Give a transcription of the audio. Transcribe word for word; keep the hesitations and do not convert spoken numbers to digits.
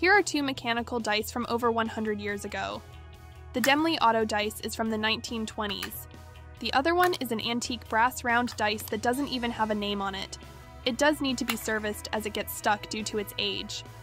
Here are two mechanical dice from over one hundred years ago. The Demley Auto Dice is from the nineteen twenties. The other one is an antique brass round dice that doesn't even have a name on it. It does need to be serviced as it gets stuck due to its age.